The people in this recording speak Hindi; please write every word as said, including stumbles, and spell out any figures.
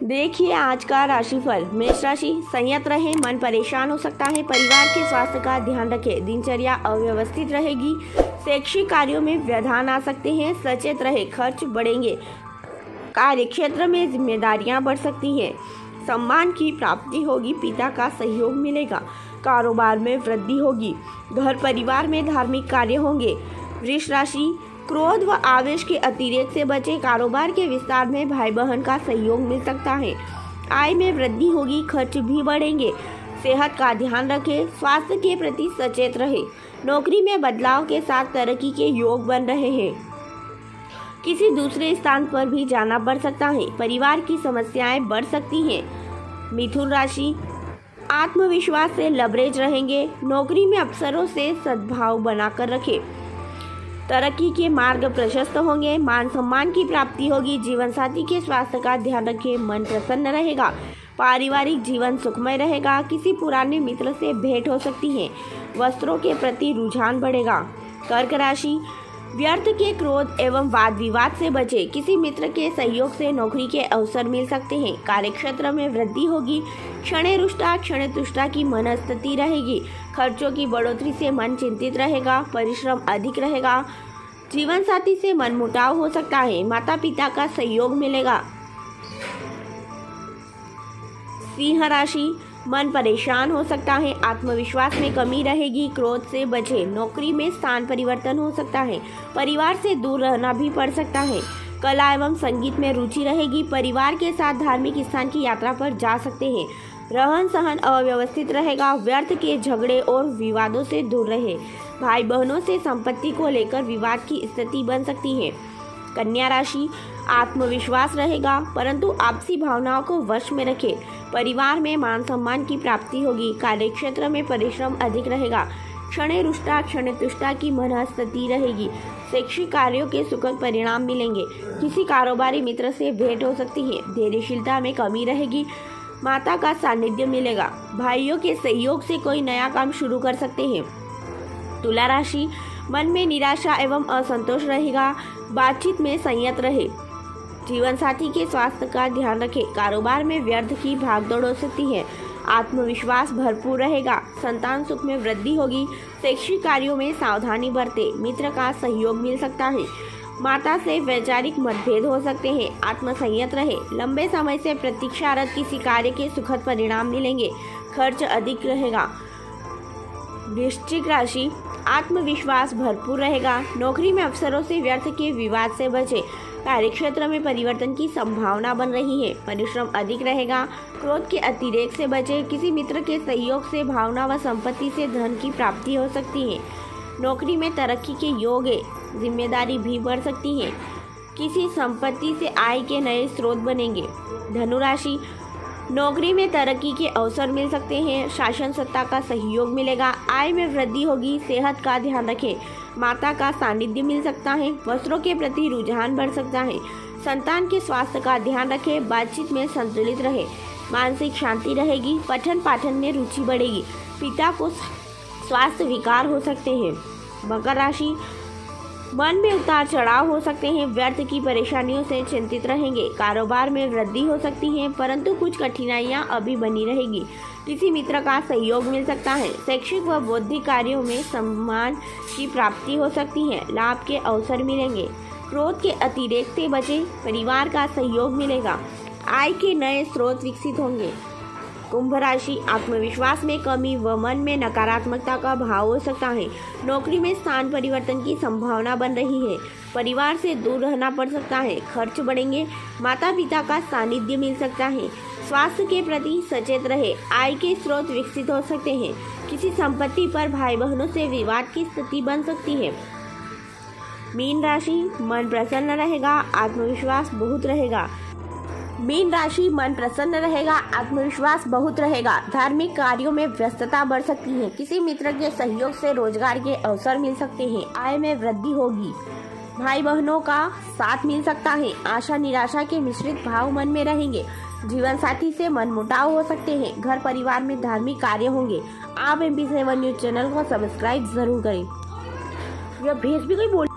देखिए आज का राशिफल। मेष राशि, संयत रहे, मन परेशान हो सकता है। परिवार के स्वास्थ्य का ध्यान रखें। दिनचर्या अव्यवस्थित रहेगी। शैक्षिक कार्यों में व्यवधान आ सकते हैं। सचेत रहे, खर्च बढ़ेंगे। कार्य क्षेत्र में जिम्मेदारियां बढ़ सकती हैं। सम्मान की प्राप्ति होगी। पिता का सहयोग मिलेगा। कारोबार में वृद्धि होगी। घर परिवार में धार्मिक कार्य होंगे। वृष राशि, क्रोध व आवेश के अतिरेक से बचे। कारोबार के विस्तार में भाई बहन का सहयोग मिल सकता है। आय में वृद्धि होगी। खर्च भी बढ़ेंगे। सेहत का ध्यान रखें। स्वास्थ्य के प्रति सचेत रहे। नौकरी में बदलाव के साथ तरक्की के योग बन रहे हैं। किसी दूसरे स्थान पर भी जाना पड़ सकता है। परिवार की समस्याएं बढ़ सकती हैं। मिथुन राशि, आत्मविश्वास से लबरेज रहेंगे। नौकरी में अफसरों से सद्भाव बनाकर रखें। तरक्की के मार्ग प्रशस्त होंगे। मान सम्मान की प्राप्ति होगी। जीवन साथी के स्वास्थ्य का ध्यान रखें। मन प्रसन्न रहेगा। पारिवारिक जीवन सुखमय रहेगा। किसी पुराने मित्र से भेंट हो सकती है। वस्त्रों के प्रति रुझान बढ़ेगा। कर्क राशि, व्यर्थ के क्रोध एवं वाद विवाद से बचे। किसी मित्र के सहयोग से नौकरी के अवसर मिल सकते हैं। कार्यक्षेत्र में वृद्धि होगी। क्षणे रुष्टा क्षणे तुष्टा की मनस्थिति रहेगी। खर्चों की बढ़ोतरी से मन चिंतित रहेगा। परिश्रम अधिक रहेगा। जीवन साथी से मनमुटाव हो सकता है। माता पिता का सहयोग मिलेगा। सिंह राशि, मन परेशान हो सकता है। आत्मविश्वास में कमी रहेगी। क्रोध से बचे। नौकरी में स्थान परिवर्तन हो सकता है। परिवार से दूर रहना भी पड़ सकता है। कला एवं संगीत में रुचि रहेगी। परिवार के साथ धार्मिक स्थान की यात्रा पर जा सकते हैं। रहन सहन अव्यवस्थित रहेगा। व्यर्थ के झगड़े और विवादों से दूर रहे। भाई बहनों से संपत्ति को लेकर विवाद की स्थिति बन सकती है। कन्या राशि, आत्मविश्वास रहेगा परंतु आपसी भावनाओं को वश में रखें। परिवार में मान सम्मान की प्राप्ति होगी। कार्यक्षेत्र में परिश्रम अधिक रहेगा। क्षणे रुष्टा क्षणे तुष्टा की मनस्थिति रहेगी। शैक्षिक कार्यों के सुखद परिणाम मिलेंगे। किसी कारोबारी मित्र से भेंट हो सकती है। धैर्यशीलता में कमी रहेगी। माता का सानिध्य मिलेगा। भाइयों के सहयोग से कोई नया काम शुरू कर सकते हैं। तुला राशि, मन में निराशा एवं असंतोष रहेगा। बातचीत में संयत रहे। जीवन साथी के स्वास्थ्य का ध्यान रखें। कारोबार में व्यर्थ की भागदौड़ हो सकती है। आत्मविश्वास भरपूर रहेगा। संतान सुख में वृद्धि होगी। शैक्षिक कार्यों में सावधानी बरते। मित्र का सहयोग मिल सकता है। माता से वैचारिक मतभेद हो सकते हैं। आत्मसंयत रहे। लंबे समय से प्रतीक्षारत किसी कार्य के सुखद परिणाम मिलेंगे। खर्च अधिक रहेगा। वृश्चिक राशि, आत्मविश्वास भरपूर रहेगा। नौकरी में अफसरों से व्यर्थ के विवाद से बचे। कार्यक्षेत्र में परिवर्तन की संभावना बन रही है। परिश्रम अधिक रहेगा। क्रोध के अतिरेक से बचे। किसी मित्र के सहयोग से भावना व संपत्ति से धन की प्राप्ति हो सकती है। नौकरी में तरक्की के योग है। जिम्मेदारी भी बढ़ सकती है। किसी संपत्ति से आय के नए स्रोत बनेंगे। धनु राशि, नौकरी में तरक्की के अवसर मिल सकते हैं। शासन सत्ता का सहयोग मिलेगा। आय में वृद्धि होगी। सेहत का ध्यान रखें। माता का सानिध्य मिल सकता है। वस्त्रों के प्रति रुझान बढ़ सकता है। संतान के स्वास्थ्य का ध्यान रखें। बातचीत में संतुलित रहे। मानसिक शांति रहेगी। पठन पाठन में रुचि बढ़ेगी। पिता को स्वास्थ्य विकार हो सकते हैं। मकर राशि, मन में उतार चढ़ाव हो सकते हैं। व्यर्थ की परेशानियों से चिंतित रहेंगे। कारोबार में वृद्धि हो सकती है परंतु कुछ कठिनाइयां अभी बनी रहेगी। किसी मित्र का सहयोग मिल सकता है। शैक्षिक व बौद्धिक कार्यों में सम्मान की प्राप्ति हो सकती है। लाभ के अवसर मिलेंगे। क्रोध के अतिरेक से बचे। परिवार का सहयोग मिलेगा। आय के नए स्रोत विकसित होंगे। कुंभ राशि, आत्मविश्वास में कमी व मन में नकारात्मकता का भाव हो सकता है। नौकरी में स्थान परिवर्तन की संभावना बन रही है। परिवार से दूर रहना पड़ सकता है। खर्च बढ़ेंगे। माता पिता का सानिध्य मिल सकता है। स्वास्थ्य के प्रति सचेत रहे। आय के स्रोत विकसित हो सकते हैं। किसी संपत्ति पर भाई बहनों से विवाद की स्थिति बन सकती है। मीन राशि, मन प्रसन्न रहेगा। आत्मविश्वास बहुत रहेगा। मीन राशि, मन प्रसन्न रहेगा। आत्मविश्वास बहुत रहेगा। धार्मिक कार्यों में व्यस्तता बढ़ सकती है। किसी मित्र के सहयोग से रोजगार के अवसर मिल सकते हैं। आय में वृद्धि होगी। भाई बहनों का साथ मिल सकता है। आशा निराशा के मिश्रित भाव मन में रहेंगे। जीवन साथी से मनमुटाव हो सकते हैं। घर परिवार में धार्मिक कार्य होंगे। आप M P seven news channel को सब्सक्राइब जरूर करें। यह भेज भी कोई बोल